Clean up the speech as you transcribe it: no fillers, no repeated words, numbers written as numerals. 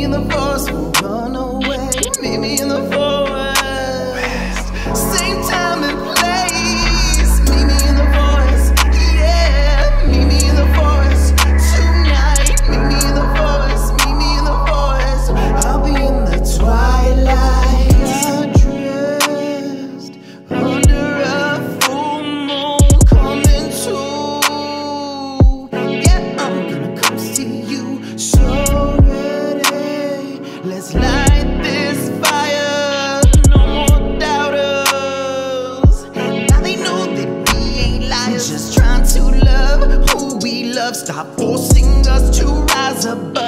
in the forest, we'll run away. Meet me in the forest. Same time and place. Meet me in the forest. Yeah, meet me in the forest tonight. Meet me in the forest. Meet me in the forest. I'll be in the twilight. Dressed under a full moon coming to. Yeah, I'm gonna come see you. So ready, let's light this fire. No more doubters. Now they know that we ain't liars. Just trying to love who we love. Stop forcing us to rise above.